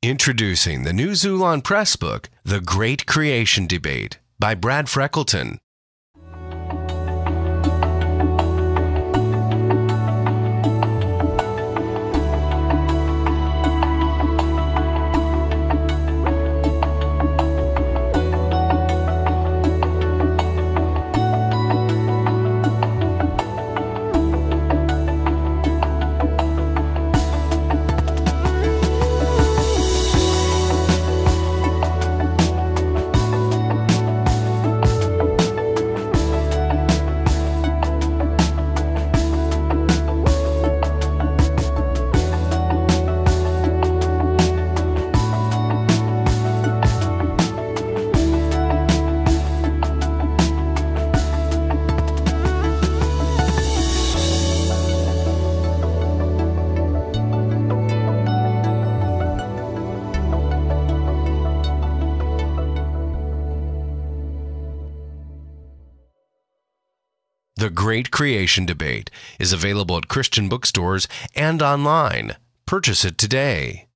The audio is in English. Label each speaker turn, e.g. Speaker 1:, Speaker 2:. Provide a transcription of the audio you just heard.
Speaker 1: Introducing the new Xulon Press book, The Great Creation Debate by Brad Freckleton. The Great Creation Debate is available at Christian bookstores and online. Purchase it today.